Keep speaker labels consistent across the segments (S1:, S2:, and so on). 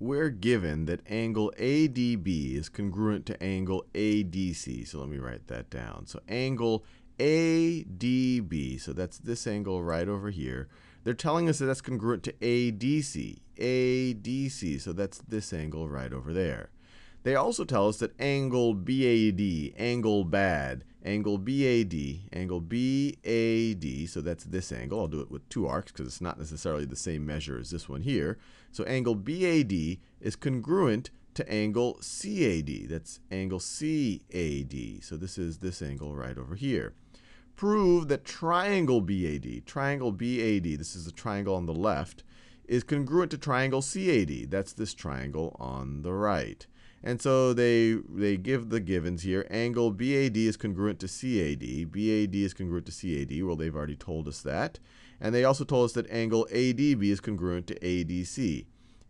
S1: we're given that angle ADB is congruent to angle ADC. So let me write that down. So angle ADB, so that's this angle right over here. They're telling us that that's congruent to ADC. ADC, so that's this angle right over there. They also tell us that angle BAD, angle BAD, angle BAD, angle BAD, so that's this angle. I'll do it with two arcs because it's not necessarily the same measure as this one here. So angle BAD is congruent to angle CAD. That's angle CAD. So this is this angle right over here. Prove that triangle BAD, this is the triangle on the left, is congruent to triangle CAD. That's this triangle on the right. And so they give the givens here. Angle BAD is congruent to CAD. BAD is congruent to CAD. Well, they've already told us that. And they also told us that angle ADB is congruent to ADC.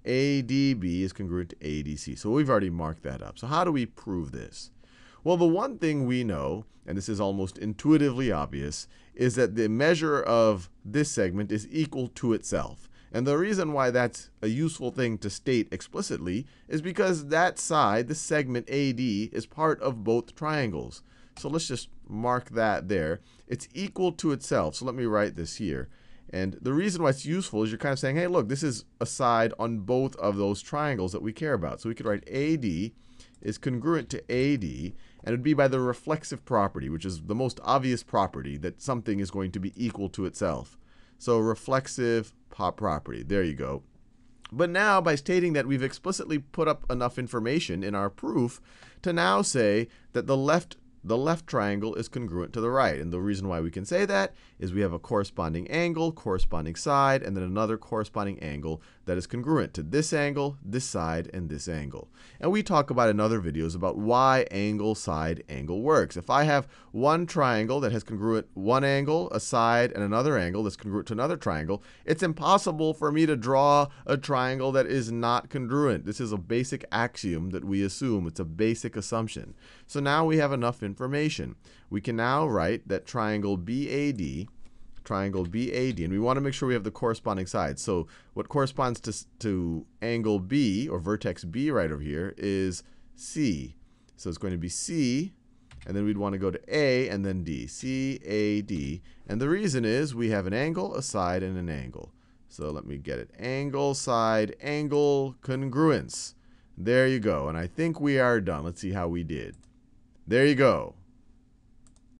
S1: ADB is congruent to ADC. So we've already marked that up. So how do we prove this? Well, the one thing we know, and this is almost intuitively obvious, is that the measure of this segment is equal to itself. And the reason why that's a useful thing to state explicitly is because that side, this segment AD, is part of both triangles. So let's just mark that there. It's equal to itself. So let me write this here. And the reason why it's useful is you're kind of saying, hey, look, this is a side on both of those triangles that we care about. So we could write AD is congruent to AD, and it would be by the reflexive property, which is the most obvious property that something is going to be equal to itself. So reflexive property, there you go. But now, by stating that, we've explicitly put up enough information in our proof to now say that the left triangle is congruent to the right. And the reason why we can say that is we have a corresponding angle, corresponding side, and then another corresponding angle that is congruent to this angle, this side, and this angle. And we talk about in other videos about why angle, side, angle works. If I have one triangle that has congruent one angle, a side, and another angle that's congruent to another triangle, it's impossible for me to draw a triangle that is not congruent. This is a basic axiom that we assume. It's a basic assumption. So now we have enough information. We can now write that triangle BAD, and we want to make sure we have the corresponding sides. So what corresponds to angle B, or vertex B right over here, is C. So it's going to be C, and then we'd want to go to A and then D. C, A, D. And the reason is we have an angle, a side, and an angle. So let me get it. Angle, side, angle, congruence. There you go. And I think we are done. Let's see how we did. There you go.